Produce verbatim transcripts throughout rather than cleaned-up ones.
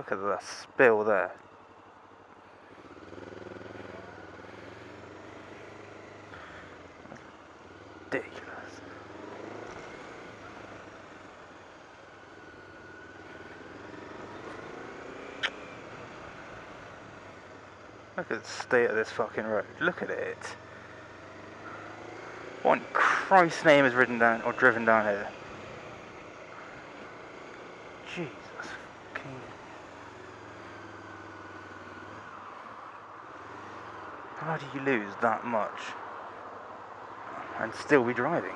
Look at that spill there. Ridiculous. Look at the state of this fucking road. Look at it. What in Christ's name is ridden down or driven down here? Jesus fucking. How do you lose that much and still be driving?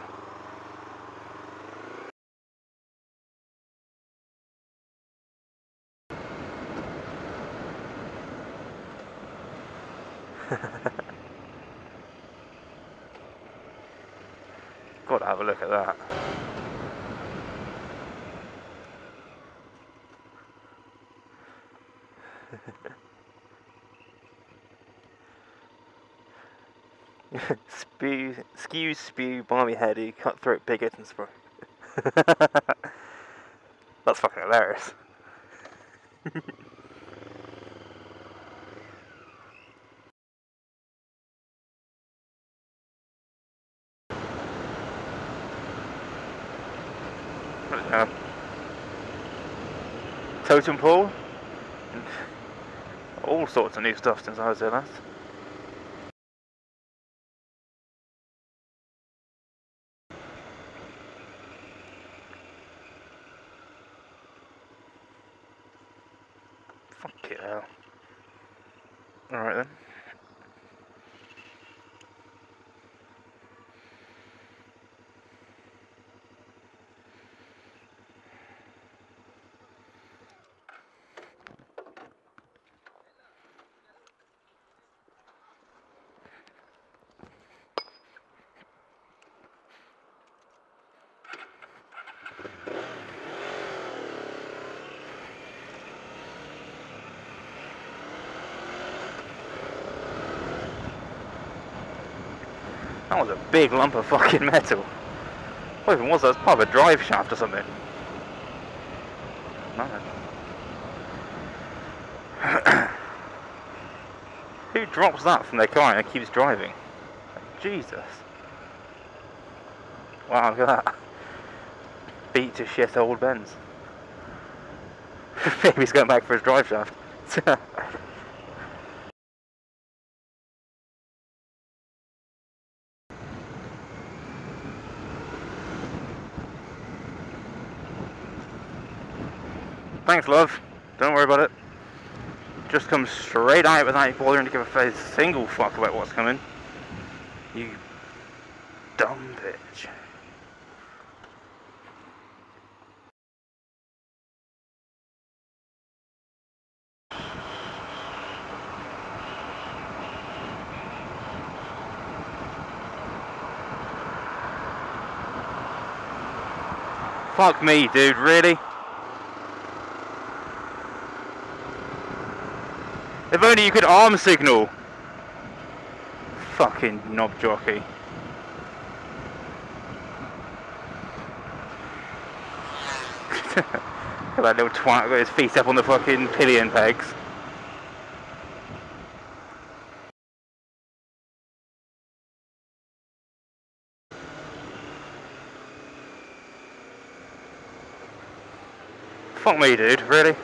Gotta have a look at that. Spew, skew, spew, balmy heady, cutthroat bigot and spray. That's fucking hilarious. Uh, totem pole, and all sorts of new stuff since I was there last. Fuck it hell. Alright then. That was a big lump of fucking metal. What even was that? It was part of a drive shaft or something. No. Who drops that from their car and keeps driving? Jesus. Wow, look at that. Beat to shit old Benz. Maybe he's going back for his drive shaft. Thanks, love. Don't worry about it. Just come straight out without bothering to give a single fuck about what's coming. You dumb bitch. Fuck me, dude, really? If only you could arm signal. Fucking knob jockey. Look at that little twat got his feet up on the fucking pillion pegs. Fuck me, dude, really?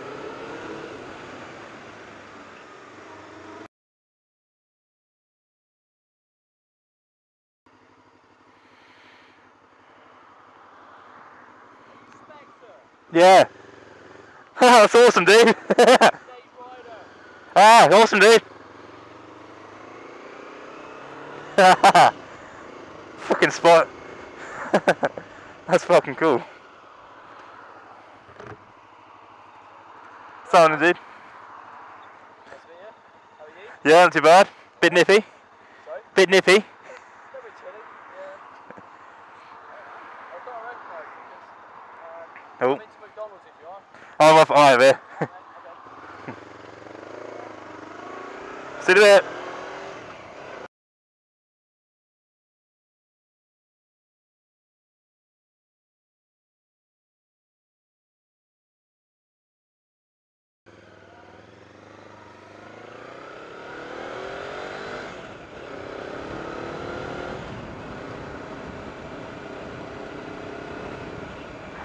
Yeah. That's awesome, dude. Ah, awesome, dude. Fucking spot. That's fucking cool. Sounding, dude. Yeah, not too bad. Bit nippy. Sorry? Bit nippy. A little bit chilly, yeah. I can't recognise you because um, oh. I'm into McDonald's if you are. I'm off over here. Okay, okay. See you there.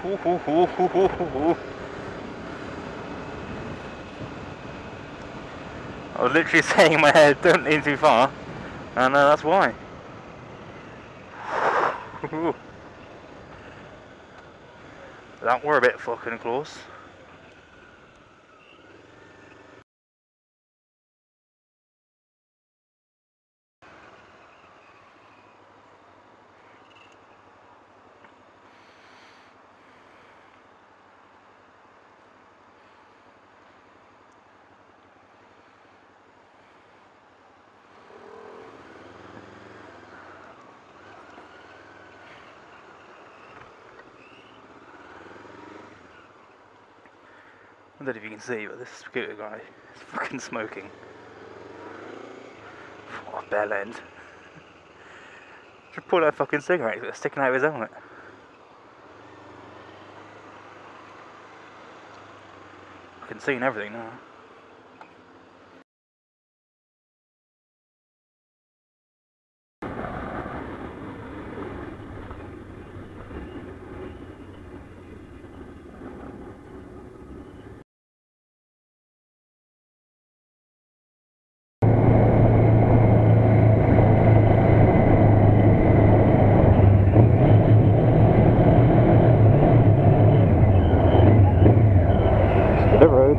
hoo, hoo, hoo, hoo, hoo, hoo. I was literally saying in my head, don't lean too far, and uh, that's why. That were a bit fucking close. I don't know if you can see, but this scooter guy is fucking smoking. What a bell end. Just pull that fucking cigarette that's sticking out of his helmet. I can see and everything now. The road.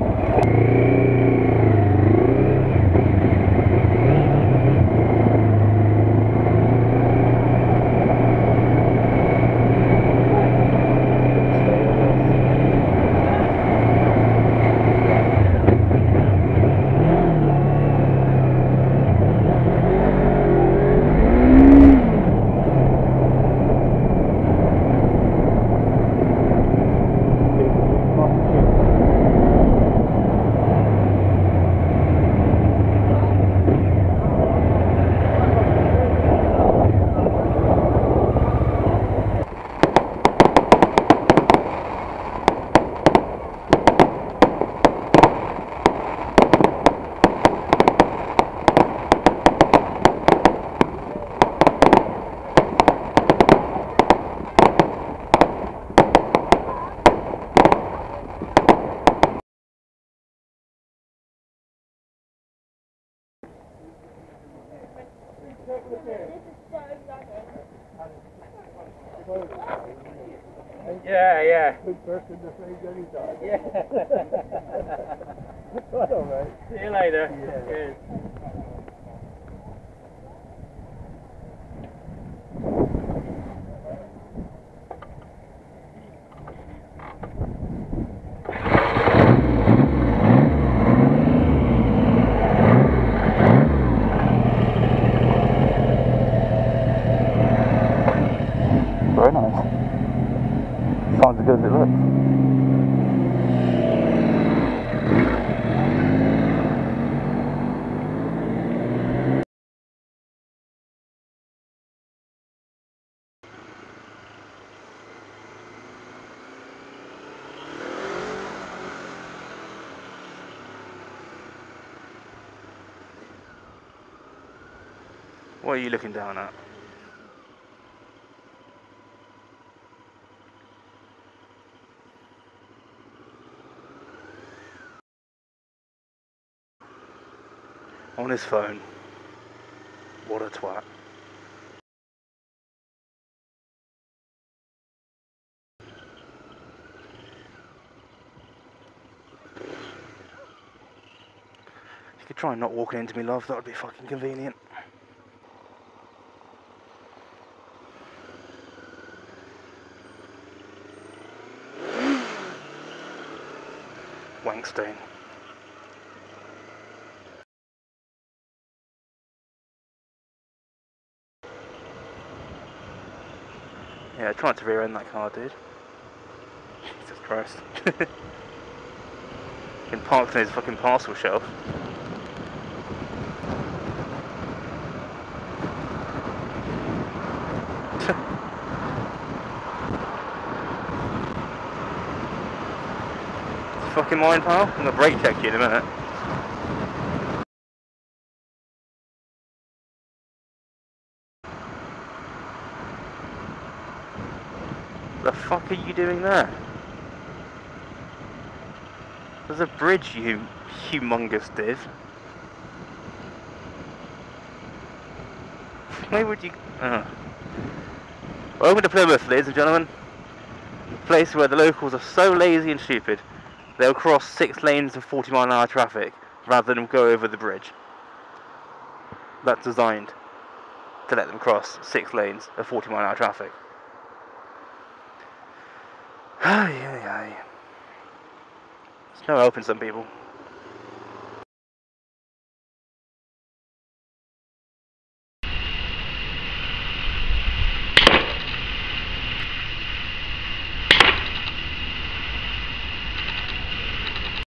Yeah, yeah. Good person to say anytime. Yeah. All right. See you later. Yeah. Cheers. Very nice. Sounds as good as it looks. What are you looking down at? On his phone. What a twat. You could try not walking into me, love, that would be fucking convenient. Wankstein. Yeah, try not to rear end that car, dude. Jesus Christ. Been parked on his fucking parcel shelf. Fucking mine, pal. I'm gonna brake check you in a minute. The fuck are you doing there? There's a bridge, you humongous div. Why would you... Uh. Welcome to Plymouth, ladies and gentlemen. A place where the locals are so lazy and stupid, they'll cross six lanes of forty mile an hour traffic rather than go over the bridge. That's designed to let them cross six lanes of forty mile an hour traffic. Ay, ay, ay. There's no helping some people.